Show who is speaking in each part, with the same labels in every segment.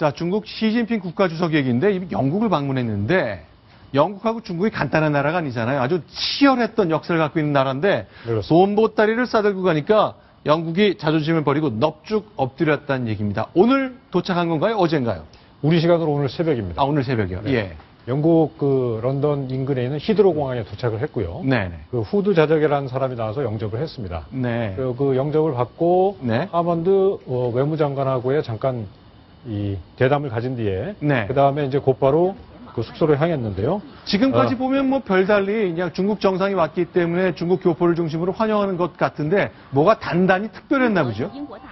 Speaker 1: 자, 중국 시진핑 국가주석 얘기인데 영국을 방문했는데 영국하고 중국이 간단한 나라가 아니잖아요. 아주 치열했던 역사를 갖고 있는 나라인데 돈보따리를 싸들고 가니까 영국이 자존심을 버리고 넙죽 엎드렸다는 얘기입니다. 오늘 도착한 건가요? 어젠가요?
Speaker 2: 우리 시간으로 오늘 새벽입니다.
Speaker 1: 아, 오늘 새벽이요?
Speaker 2: 네.
Speaker 1: 예.
Speaker 2: 영국 런던 인근에 있는 히드로 공항에 도착을 했고요.
Speaker 1: 네네.
Speaker 2: 후드 자적이라는 사람이 나와서 영접을 했습니다.
Speaker 1: 네.
Speaker 2: 그 영접을 받고
Speaker 1: 네.
Speaker 2: 하먼드 외무장관하고의 잠깐 이 대담을 가진 뒤에
Speaker 1: 네.
Speaker 2: 그 다음에 이제 곧바로 그 숙소로 향했는데요.
Speaker 1: 지금까지 보면 뭐 별달리 그냥 중국 정상이 왔기 때문에 중국 교포를 중심으로 환영하는 것 같은데 뭐가 단단히 특별했나 보죠?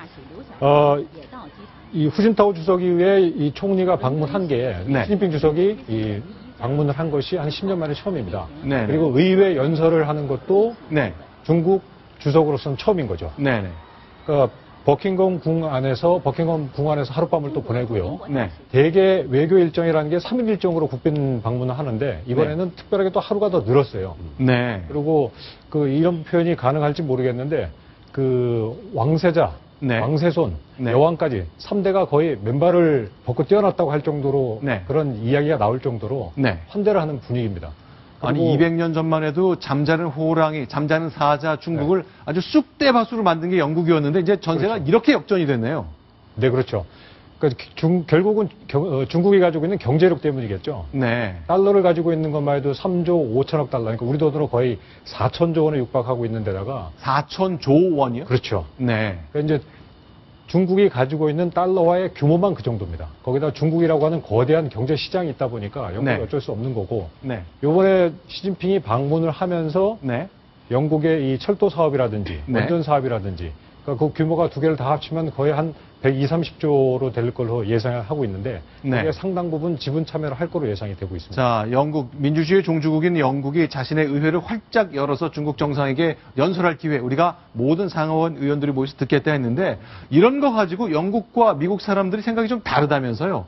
Speaker 2: 이 후진타오 주석 이후에 이 총리가 방문한 게
Speaker 1: 네.
Speaker 2: 시진핑 주석이 이 방문을 한 것이 한 10년 만에 처음입니다.
Speaker 1: 네.
Speaker 2: 그리고 의회 연설을 하는 것도
Speaker 1: 네.
Speaker 2: 중국 주석으로서는 처음인 거죠.
Speaker 1: 네네.
Speaker 2: 그러니까 버킹엄 궁 안에서 하룻밤을 또 보내고요.
Speaker 1: 네.
Speaker 2: 대개 외교 일정이라는 게 3일 일정으로 국빈 방문을 하는데 이번에는 특별하게 또 하루가 더 늘었어요.
Speaker 1: 네.
Speaker 2: 그리고 이런 표현이 가능할지 모르겠는데 왕세자,
Speaker 1: 네.
Speaker 2: 왕세손,
Speaker 1: 네.
Speaker 2: 여왕까지 3대가 거의 맨발을 벗고 뛰어났다고 할 정도로
Speaker 1: 네.
Speaker 2: 그런 이야기가 나올 정도로
Speaker 1: 네.
Speaker 2: 환대를 하는 분위기입니다.
Speaker 1: 아니 200년 전만 해도 잠자는 호랑이, 잠자는 사자 중국을 아주 쑥대밭으로 만든 게 영국이었는데 이제 전세가
Speaker 2: 그렇죠.
Speaker 1: 이렇게 역전이 됐네요.
Speaker 2: 네, 그렇죠. 그러니까 결국은 중국이 가지고 있는 경제력 때문이겠죠.
Speaker 1: 네.
Speaker 2: 달러를 가지고 있는 것만 해도 3조 5천억 달러, 그러니까 우리 돈으로 거의 4천조 원에 육박하고 있는 데다가
Speaker 1: 4천조 원이요?
Speaker 2: 그렇죠.
Speaker 1: 네.
Speaker 2: 그러니까 이제 중국이 가지고 있는 달러와의 규모만 그 정도입니다. 거기다 중국이라고 하는 거대한 경제 시장이 있다 보니까 영국이
Speaker 1: 네.
Speaker 2: 어쩔 수 없는 거고.
Speaker 1: 네.
Speaker 2: 이번에 시진핑이 방문을 하면서
Speaker 1: 네.
Speaker 2: 영국의 이 철도 사업이라든지
Speaker 1: 네.
Speaker 2: 원전 사업이라든지 그러니까 그 규모가 두 개를 다 합치면 거의 한 120, 30조로 될 걸로 예상을 하고 있는데
Speaker 1: 네.
Speaker 2: 그게 상당 부분 지분 참여를 할 거로 예상이 되고 있습니다.
Speaker 1: 자, 영국 민주주의 종주국인 영국이 자신의 의회를 활짝 열어서 중국 정상에게 연설할 기회, 우리가 모든 상하원 의원들이 모여서 듣겠다 했는데 이런 거 가지고 영국과 미국 사람들이 생각이 좀 다르다면서요?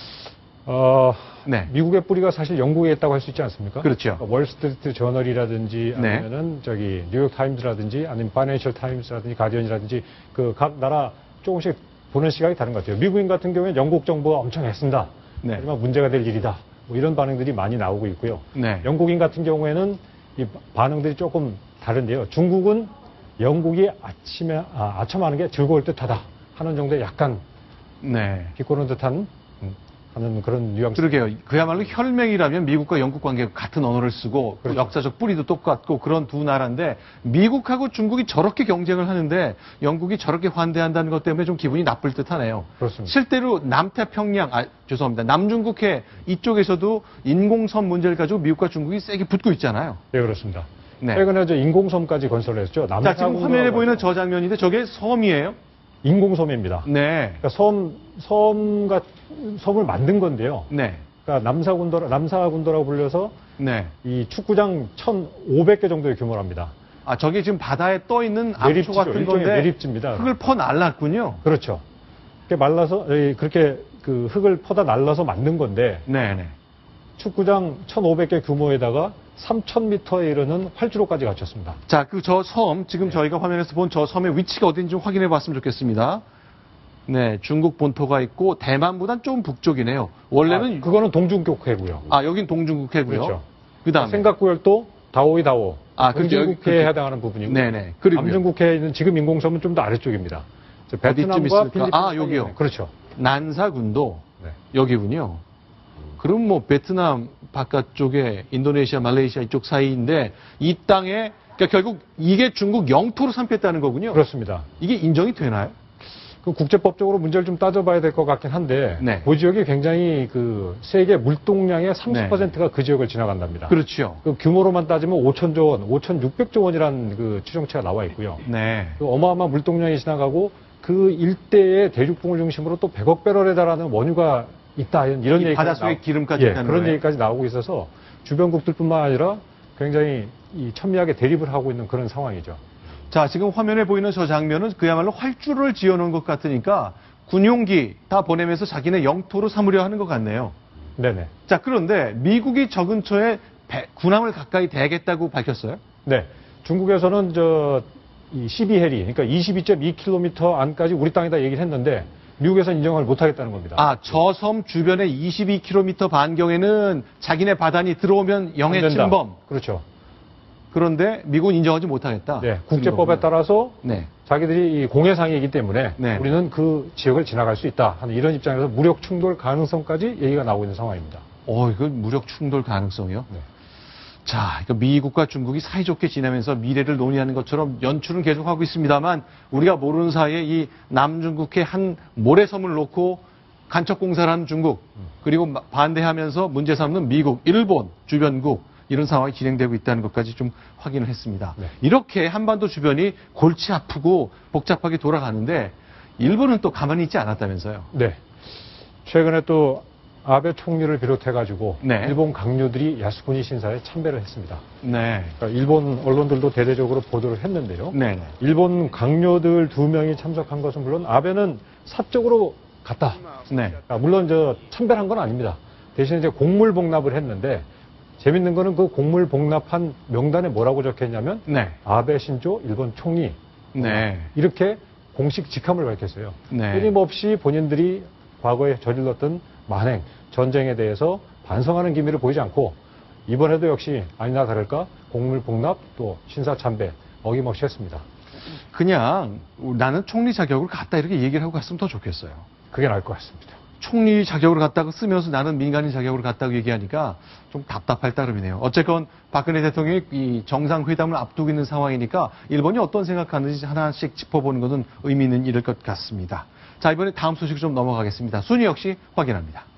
Speaker 1: 네.
Speaker 2: 미국의 뿌리가 사실 영국에 있다고 할 수 있지 않습니까?
Speaker 1: 그렇죠.
Speaker 2: 그러니까 월스트리트 저널이라든지
Speaker 1: 네.
Speaker 2: 아니면은 뉴욕 타임즈라든지 아니면 파이낸셜 타임즈라든지 가디언이라든지 각 나라 조금씩 보는 시각이 다른 것 같아요. 미국인 같은 경우에는 영국 정부가 엄청 애쓴다.
Speaker 1: 네.
Speaker 2: 하지만 문제가 될 일이다. 뭐 이런 반응들이 많이 나오고 있고요.
Speaker 1: 네.
Speaker 2: 영국인 같은 경우에는 이 반응들이 조금 다른데요. 중국은 영국이 아첨하는 게 즐거울 듯하다 하는 정도의 약간
Speaker 1: 네.
Speaker 2: 비꼬는 듯한 하는 그런 뉘앙스.
Speaker 1: 그러게요. 그야말로 혈맹이라면 미국과 영국 관계가 같은 언어를 쓰고
Speaker 2: 그렇죠.
Speaker 1: 역사적 뿌리도 똑같고 그런 두 나라인데 미국하고 중국이 저렇게 경쟁을 하는데 영국이 저렇게 환대한다는 것 때문에 좀 기분이 나쁠 듯하네요.
Speaker 2: 그렇습니다.
Speaker 1: 실제로 남태평양, 죄송합니다. 남중국해 이쪽에서도 인공섬 문제를 가지고 미국과 중국이 세게 붙고 있잖아요.
Speaker 2: 네, 그렇습니다.
Speaker 1: 네.
Speaker 2: 최근에 인공섬까지 건설했죠.
Speaker 1: 자, 지금 화면에 보이는 저 장면인데 저게 섬이에요?
Speaker 2: 인공섬입니다.
Speaker 1: 네.
Speaker 2: 그러니까 섬을 만든 건데요.
Speaker 1: 네.
Speaker 2: 그러니까 남사군도라고 불려서
Speaker 1: 네.
Speaker 2: 이 축구장 1,500개 정도의 규모랍니다.
Speaker 1: 아, 저게 지금 바다에 떠 있는 암초
Speaker 2: 내립지죠.
Speaker 1: 같은
Speaker 2: 일종의
Speaker 1: 건데
Speaker 2: 내립지입니다.
Speaker 1: 흙을 퍼 날랐군요.
Speaker 2: 그렇죠. 그렇게 말라서 그렇게 그 흙을 퍼다 날라서 만든 건데
Speaker 1: 네, 네.
Speaker 2: 축구장 1,500개 규모에다가 3,000m에 이르는 활주로까지 갖췄습니다.
Speaker 1: 자, 저 섬, 지금 저희가 화면에서 본 저 섬의 위치가 어딘지 좀 확인해 봤으면 좋겠습니다. 네, 중국 본토가 있고 대만보단 좀 북쪽이네요. 원래는
Speaker 2: 그거는 동중국해고요.
Speaker 1: 여긴 동중국해고요.
Speaker 2: 그렇죠.
Speaker 1: 그다음에
Speaker 2: 생각구역도 다오이다오.
Speaker 1: 그렇게
Speaker 2: 동중국해에 해당하는 부분이고.
Speaker 1: 네네. 그리고요.
Speaker 2: 남중국해에 있는 지금 인공섬은 좀 더 아래쪽입니다.
Speaker 1: 어디쯤
Speaker 2: 베트남과
Speaker 1: 있습니까?
Speaker 2: 필리핀
Speaker 1: 여기요.
Speaker 2: 사이에. 그렇죠.
Speaker 1: 난사군도
Speaker 2: 네.
Speaker 1: 여기군요. 그럼 뭐 베트남 바깥쪽에 인도네시아, 말레이시아 이쪽 사이인데 이 땅에 그러니까 결국 이게 중국 영토로 삼겠다는 거군요.
Speaker 2: 그렇습니다.
Speaker 1: 이게 인정이 되나요?
Speaker 2: 그 국제법적으로 문제를 좀 따져봐야 될 것 같긴 한데
Speaker 1: 네.
Speaker 2: 그 지역이 굉장히 그 세계 물동량의 30%가 그 지역을 지나간답니다.
Speaker 1: 그렇죠.
Speaker 2: 그 규모로만 따지면 5천조 원, 5,600조 원이라는 그 추정치가 나와 있고요.
Speaker 1: 네.
Speaker 2: 그 어마어마한 물동량이 지나가고 그 일대의 대륙붕을 중심으로 또 100억 배럴에 달하는 원유가 있다 이런 얘기까지
Speaker 1: 바닷속에 기름까지 있다는
Speaker 2: 그런
Speaker 1: 거예요?
Speaker 2: 얘기까지 나오고 있어서 주변국들뿐만 아니라 굉장히 첨예하게 대립을 하고 있는 그런 상황이죠.
Speaker 1: 자, 지금 화면에 보이는 저 장면은 그야말로 활주로를 지어놓은 것 같으니까 군용기 다 보내면서 자기네 영토로 삼으려 하는 것 같네요.
Speaker 2: 네네.
Speaker 1: 자, 그런데 미국이 저 근처에 군함을 가까이 대겠다고 밝혔어요?
Speaker 2: 네. 중국에서는 이 12해리, 그러니까 22.2km 안까지 우리 땅이다 얘기를 했는데 미국에서는 인정을 못하겠다는 겁니다.
Speaker 1: 아, 저 섬 주변에 22km 반경에는 자기네 바다니 들어오면 영해
Speaker 2: 안 된다.
Speaker 1: 침범.
Speaker 2: 그렇죠.
Speaker 1: 그런데 미국은 인정하지 못하겠다.
Speaker 2: 네, 국제법에 따라서
Speaker 1: 네.
Speaker 2: 자기들이 이 공해상이기 때문에
Speaker 1: 네.
Speaker 2: 우리는 그 지역을 지나갈 수 있다 하는 이런 입장에서 무력 충돌 가능성까지 얘기가 나오고 있는 상황입니다.
Speaker 1: 이거 무력 충돌 가능성이요?
Speaker 2: 네.
Speaker 1: 자, 이거 미국과 중국이 사이좋게 지내면서 미래를 논의하는 것처럼 연출은 계속하고 있습니다만 우리가 모르는 사이에 이 남중국해 한 모래섬을 놓고 간첩 공사를 하는 중국 그리고 반대하면서 문제 삼는 미국, 일본 주변국 이런 상황이 진행되고 있다는 것까지 좀 확인을 했습니다.
Speaker 2: 네.
Speaker 1: 이렇게 한반도 주변이 골치 아프고 복잡하게 돌아가는데 일본은 또 가만히 있지 않았다면서요.
Speaker 2: 네. 최근에 또 아베 총리를 비롯해가지고
Speaker 1: 네.
Speaker 2: 일본 강요들이 야스쿠니 신사에 참배를 했습니다.
Speaker 1: 네.
Speaker 2: 그러니까 일본 언론들도 대대적으로 보도를 했는데요.
Speaker 1: 네.
Speaker 2: 일본 강요들 2명이 참석한 것은 물론 아베는 사적으로 갔다.
Speaker 1: 네.
Speaker 2: 물론 참배를 한 건 아닙니다. 대신에 이제 공물 복납을 했는데 재밌는 거는 그 공물 복납한 명단에 뭐라고 적혀있냐면
Speaker 1: 네.
Speaker 2: 아베 신조 일본 총리
Speaker 1: 네.
Speaker 2: 이렇게 공식 직함을 밝혔어요.
Speaker 1: 네.
Speaker 2: 끊임없이 본인들이 과거에 저질렀던 만행, 전쟁에 대해서 반성하는 기미를 보이지 않고 이번에도 역시 아니나 다를까 공물 복납 또 신사 참배 어김없이 했습니다.
Speaker 1: 그냥 나는 총리 자격을 갖다 이렇게 얘기를 하고 갔으면 더 좋겠어요.
Speaker 2: 그게 나을 것 같습니다.
Speaker 1: 총리 자격을 갖다가 쓰면서 나는 민간인 자격을 갖다고 얘기하니까 좀 답답할 따름이네요. 어쨌건 박근혜 대통령이 이 정상회담을 앞두고 있는 상황이니까 일본이 어떤 생각하는지 하나씩 짚어보는 것은 의미 있는 일일 것 같습니다. 자, 이번에 다음 소식 좀 넘어가겠습니다. 순위 역시 확인합니다.